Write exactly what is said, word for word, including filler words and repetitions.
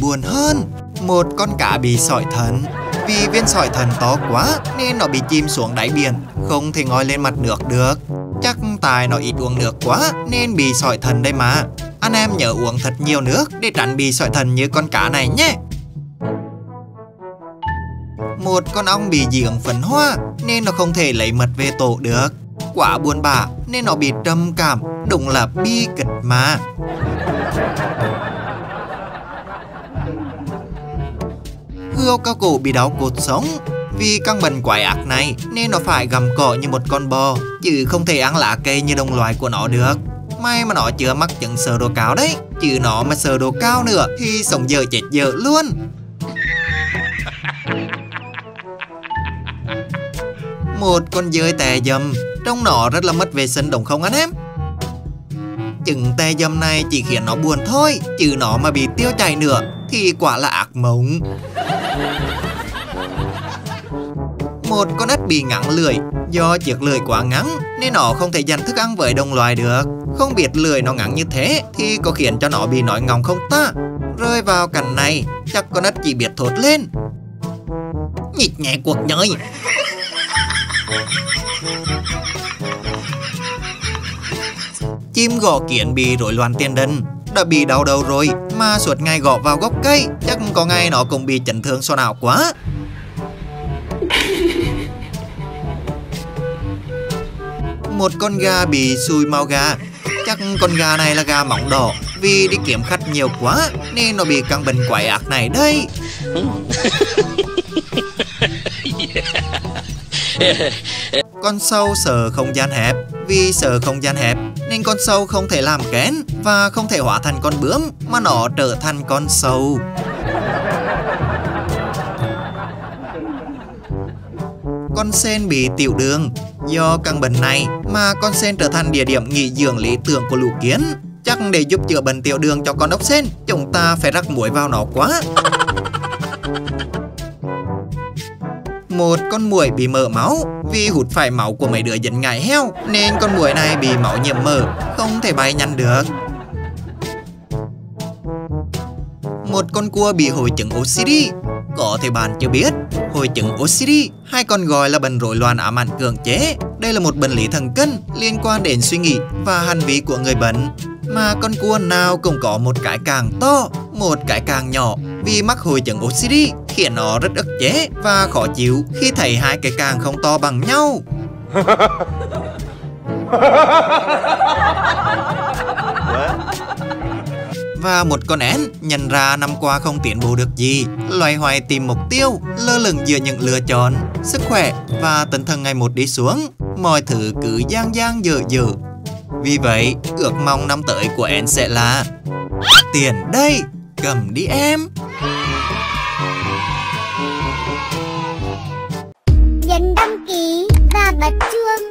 buồn hơn. Một con cá bị sỏi thận. Vì viên sỏi thận to quá nên nó bị chìm xuống đáy biển, không thể ngoi lên mặt nước được. Chắc tại nó ít uống nước quá nên bị sỏi thận đây mà. Anh em nhớ uống thật nhiều nước để tránh bị sỏi thận như con cá này nhé. Một con ong bị dị ứng phấn hoa nên nó không thể lấy mật về tổ được. Quá buồn bã nên nó bị trầm cảm, đúng là bi kịch mà. Hươu cao cổ bị đau cột sống. Vì căn bệnh quái ác này nên nó phải gặm cỏ như một con bò, chứ không thể ăn lá cây như đồng loại của nó được. May mà nó chưa mắc chứng sơ đồ cao đấy, chứ nó mà sơ đồ cao nữa thì sống dở chết dở luôn. Một con dơi tè dầm, trông nó rất là mất vệ sinh đúng không anh em? Chứng tè dầm này chỉ khiến nó buồn thôi, chứ nó mà bị tiêu chảy nữa thì quả là ác mộng. Một con ếch bị ngắn lưỡi. Do chiếc lưỡi quá ngắn nên nó không thể dành thức ăn với đồng loài được. Không biết lưỡi nó ngắn như thế thì có khiến cho nó bị nói ngọng không ta? Rơi vào cảnh này chắc con ếch chỉ biết thốt lên: nhịp nhẹ cuộc đời. Chim gõ kiến bị rối loạn tiền đình. Đã bị đau đầu rồi mà suốt ngày gõ vào gốc cây, chắc có ngày nó cũng bị chấn thương sọ não quá. Một con gà bị xùi màu gà. Chắc con gà này là gà móng đỏ. Vì đi kiếm khách nhiều quá nên nó bị căn bệnh quái ác này đây. Con sâu sợ không gian hẹp. Vì sợ không gian hẹp nên con sâu không thể làm kén và không thể hóa thành con bướm, mà nó trở thành con sâu. Con sên bị tiểu đường. Do căn bệnh này mà con sên trở thành địa điểm nghỉ dưỡng lý tưởng của lũ kiến. Chắc để giúp chữa bệnh tiểu đường cho con ốc sên, chúng ta phải rắc muối vào nó quá. Một con muỗi bị mỡ máu. Vì hút phải máu của mấy đứa dẫn ngải heo nên con muỗi này bị máu nhiễm mỡ, không thể bay nhanh được. Một con cua bị hội chứng ô xê đê. Có thể bạn chưa biết, hội chứng ô xê đê hay còn gọi là bệnh rối loạn ám ảnh cưỡng chế. Đây là một bệnh lý thần kinh liên quan đến suy nghĩ và hành vi của người bệnh. Mà con cua nào cũng có một cái càng to, một cái càng nhỏ. Vì mắc hội chứng ô xê đê khiến nó rất ức chế và khó chịu khi thấy hai cái càng không to bằng nhau. Và một con én nhận ra năm qua không tiến bộ được gì, loay hoay tìm mục tiêu, lơ lửng giữa những lựa chọn, sức khỏe và tinh thần ngày một đi xuống. Mọi thứ cứ giang giang dở dở. Vì vậy, ước mong năm tới của én sẽ là: tiền đây, cầm đi em. Nhấn đăng ký và bật chuông